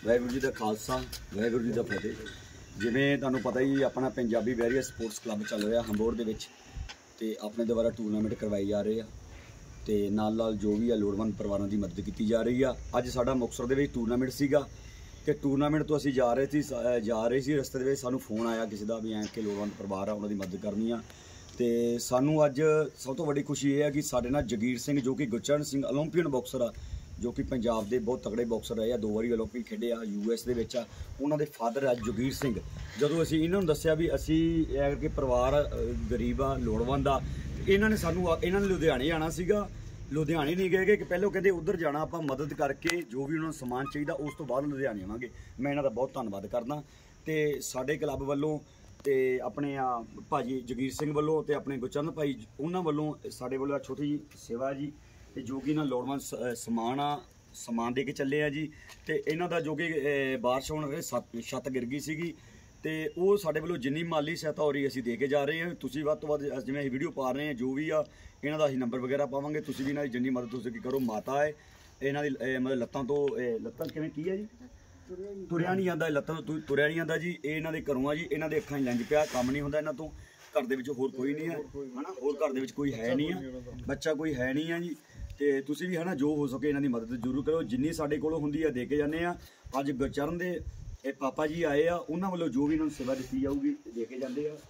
वाहिगुरू जी का खालसा वाहिगुरू जी का फतेह। जिवें तुहानूं पता ही अपना पंजाबी वैरियर स्पोर्ट्स क्लब चल रहा हंबोर दे विच ते अपने द्वारा टूरनामेंट करवाए जा रहे हैं ते नाल नाल जो भी है लोड़वंद परिवारों की मदद की जा रही है। अज साडा मुक्तसर दे विच टूरनामेंट सीगा ते टूरनामेंट तो असीं जा रहे सी रस्ते दे विच सानूं फोन आया किसी का भी कि लोड़वंद परिवार आ उन्हां दी मदद करनी आ ते सानूं अज सब तो वड्डी खुशी ये है कि साडे नाल जगीर सिंह जो कि गुरचरण सिंह ओलंपियन बॉक्सर आ जो कि पंजाब के बहुत तगड़े बॉक्सर रहे 2 बारी ओलंपिक खेडे आ US दे विच आ। उन्हां दे फादर आ जगीर सिंह। जदों असीं इन्हां नूं दस्सिया भी असीं कि परिवार गरीब आ लोड़वंद आ इन्हां ने सानूं इन्हां ने लुधियाणे आना सीगा। लुधियाणे नहीं गए कि पहलों कहते उधर जाना आपां मदद करके जो भी उन्होंने समान चाहिए उस तो बाद लुधियाणे आवांगे। मैं इन्हां दा बहुत धन्नवाद करदा ते साडे क्लब वल्लों ते अपने भाजी जगीर सिंह वल्लों ते अपने गुरचरण भाई उन्हां वल्लों साडे वल्लों छोटी जी सेवा जी ते जो कि ना लोड़वंद समान दे के चले आ जी। ते इन्हां दा जो कि बारिश होने ਕਰਕੇ छत गिर गई सीगी ते ਉਹ ਸਾਡੇ ਵੱਲੋਂ ਜਿੰਨੀ ਮਾਲੀ ਸਹਾਇਤਾ ਹੋ ਰਹੀ ਅਸੀਂ ਦੇ ਕੇ ਜਾ ਰਹੇ ਹਾਂ। ਤੁਸੀਂ ਵੱਧ ਤੋਂ ਵੱਧ ਜਿਵੇਂ ਅਸੀਂ ਵੀਡੀਓ ਪਾ ਰਹੇ ਹਾਂ ਜੋ ਵੀ ਆ ਇਹਨਾਂ ਦਾ ਅਸੀਂ ਨੰਬਰ ਵਗੈਰਾ ਪਾਵਾਂਗੇ। ਤੁਸੀਂ ਵੀ ਇਹਨਾਂ ਦੀ ਜਿੰਨੀ ਮਦਦ ਤੁਸੀਂ ਕਰੋ। ਮਾਤਾ ਹੈ ਇਹਨਾਂ ਦੀ ਮਤਲਬ ਲੱਤਾਂ ਤੋਂ ਲੱਤਾਂ ਕਿਵੇਂ ਕੀ ਹੈ ਜੀ ਤੁਰਿਆ ਨਹੀਂ ਜਾਂਦਾ ਲੱਤਾਂ ਤੋਂ ਤੁਰਿਆ ਨਹੀਂ ਜਾਂਦਾ ਜੀ। ਇਹ ਇਹਨਾਂ ਦੇ ਘਰੋਂ ਆ ਜੀ। ਇਹਨਾਂ ਦੇ ਅੱਖਾਂ 'ਚ ਲੰਜ ਪਿਆ ਕੰਮ ਨਹੀਂ ਹੁੰਦਾ ਇਹਨਾਂ ਤੋਂ। ਘਰ ਦੇ ਵਿੱਚ ਹੋਰ ਕੋਈ ਨਹੀਂ ਹੈ ਹਨਾ ਹੋਰ ਘਰ ਦੇ ਵਿੱਚ ਕੋਈ ਹੈ ਨਹੀਂ ਆ ਬੱਚਾ ਕੋਈ ਹੈ ਨਹੀਂ ਆ ਜੀ। ਤੇ ਤੁਸੀਂ ਵੀ ਹਨਾ ਜੋ ਹੋ ਸਕੇ ਇਹਨਾਂ ਦੀ ਮਦਦ ਜ਼ਰੂਰ ਕਰੋ ਜਿੰਨੀ ਸਾਡੇ ਕੋਲੋਂ ਹੁੰਦੀ ਆ ਦੇ ਕੇ ਜਾਂਦੇ ਆ। ਅੱਜ ਗੁਰਚਰਨ ਦੇ ਇਹ पापा जी आए आ उन्होंने वालों जो भी इन्होंने सेवा दी जाऊगी देके जाते हैं।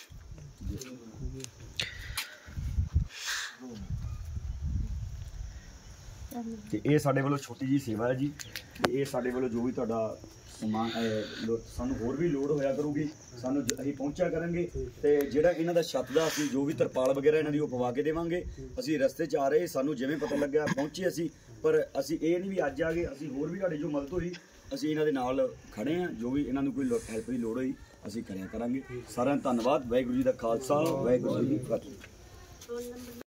ये साडे वालों छोटी जी सेवा है जी। ये साडे वालों जो भी तुहाडा समान सानू होर भी लोड़ होया करूगी सानू असीं पहुंचा करेंगे ते जिहड़ा इन्हां दा छत दा असीं जो भी तरपाल वगैरह इन्हां दी ओह पवा के देवांगे। असीं रस्ते च आ रहे सानू जिवें पता लग्या पहुंचे असीं पर असीं ये नहीं भी अज आ गए असीं होर भी तुहाडी जो मदद होई ਅਸੀਂ ਇਹਨਾਂ ਦੇ ਨਾਲ ਖੜੇ ਹਾਂ। ਜੋ ਵੀ ਇਹਨਾਂ ਨੂੰ ਕੋਈ ਹੈਲਪ ਦੀ ਲੋੜ ਹੋਈ ਅਸੀਂ ਕਰਿਆ ਕਰਾਂਗੇ। ਸਾਰਿਆਂ ਦਾ ਧੰਨਵਾਦ। ਵਾਹਿਗੁਰੂ ਜੀ ਦਾ ਖਾਲਸਾ ਵਾਹਿਗੁਰੂ ਜੀ ਕੀ ਫਤਿਹ।